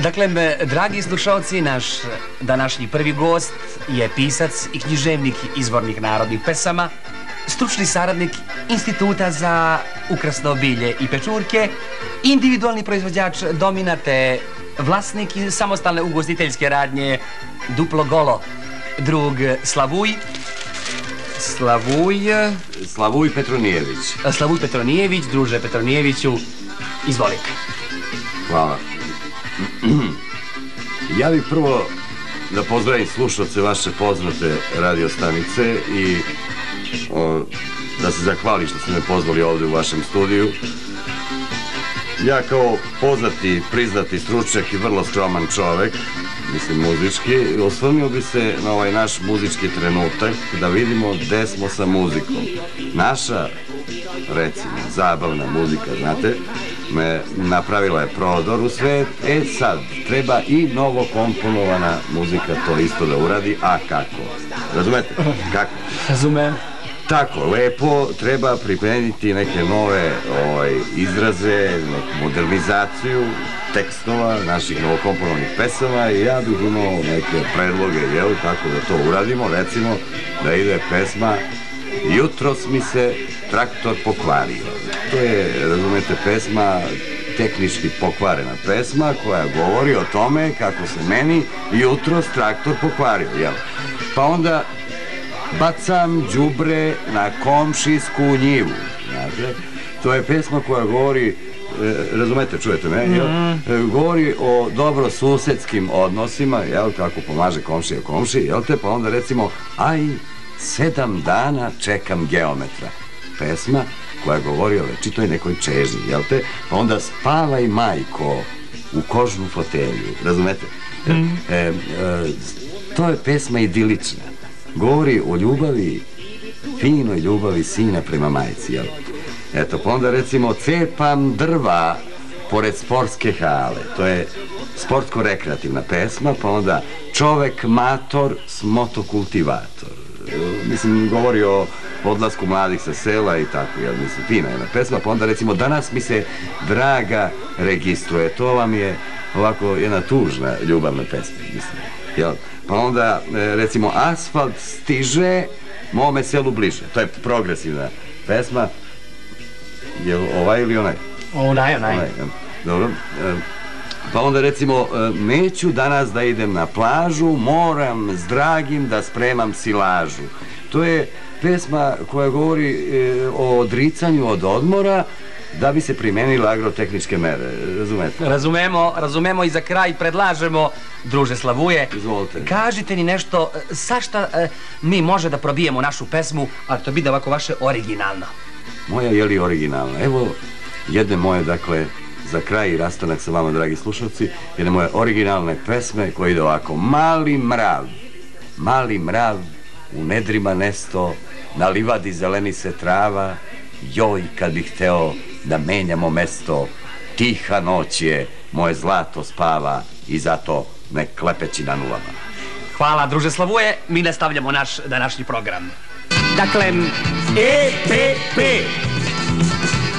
Dakle, dragi slušalci, naš današnji prvi gost je pisac i književnik izvornih narodnih pesama, stručni saradnik Instituta za ukrasno bilje i pečurke, individualni proizvođač domina te vlasnik samostalne ugostiteljske radnje Duplo Golo, drug Slavuj Petronijević. Slavuj Petronijević, druže Petronijeviću, izvolite. Hvala. Ja bih prvo da pozdravim slušalce vaše poznate radio stanice i da se zahvalim što ste me pozvali ovde u vašem studiju. Ja kao poznati, priznati stručnjak i vrlo skroman čovek, mislim muzički, osvrnio bi se na ovaj naš muzički trenutak da vidimo gde smo sa muzikom. Naša, recimo, zabavna muzika, znate, me napravila je prodor u svet, sad treba i novo komponovana muzika to isto da uradi, a kako? Razumete? Kako? Razumem. Tako, lepo treba pripremiti neke nove izraze, neku modernizaciju tekstova naših novokomponovanih pesama i ja bih imao neke predloge, kako da to uradimo, recimo da ide pesma Jutros mi se traktor pokvario. To je, razumete, pesma, tehnički pokvarena pesma koja govori o tome kako se meni jutros traktor pokvario, jel? Pa onda bacam đubre na komšijsku njivu, znate? To je pesma koja govori, razumete, čujete me, jel? Govori o dobrosusedskim odnosima, jel, kako pomaže komšija komšiji, jel te? Pa onda recimo, aj, 7 dana čekam geometra. Pesma koja govori o večitoj nekoj čežnji, jel te? Pa onda spavaj majko u kožnu fotelju, razumete? To je pesma idilična. Govori o ljubavi, finoj ljubavi sina prema majci, jel? Eto, pa onda recimo cepam drva pored sportske hale. To je sportsko-rekreativna pesma, pa onda čovek mator s motokultivator. Mislim, govori o odlasku mladih sa sela i tako, jel, mislim, fina jedna pesma, pa onda recimo danas mi se draga registruje, to vam je ovako jedna tužna ljubavna pesma, mislim, jel, pa onda recimo asfalt stiže mome selu bliže, to je progresivna pesma, jel ovaj ili onaj? Onaj. Dobro. Pa onda recimo, neću danas da idem na plažu, moram s dragim da spremam silažu. To je pesma koja govori o odricanju od odmora da bi se primenile agrotehničke mere, razumete? Razumemo i za kraj predlažemo, druže Slavuje, izvolite. Kažite ni nešto, sa šta mi može da probijemo našu pesmu, ali to bude ovako vaše originalno. Moja je li originalna? Evo jedne moje, dakle, za kraj i rastanak sa vama, dragi slušalci, jedne moje originalne pesme koje ide ovako. Mali mrav, u nedrima nesto, na livadi zeleni se trava, joj kad bih hteo da menjamo mesto, tiha noć je, moje zlato spava i zato ne klepeći na nulama. Hvala, druže Slavuje, mi nastavljamo naš današnji program. Dakle, EPP